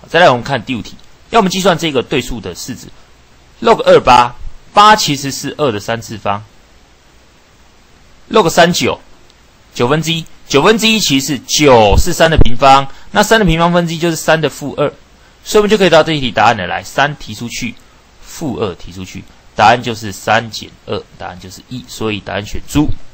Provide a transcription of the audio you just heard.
再来我们看第5题，要我们计算这个对数的式子 log 28， 8其实是2的3次方 ，log 39， 9分之一，9分之一其实是9是3的平方，那3的平方分之一就是3的负2，所以我们就可以得到这一题答案了。来，3提出去，负2提出去，答案就是3减2，答案就是1，所以答案选猪。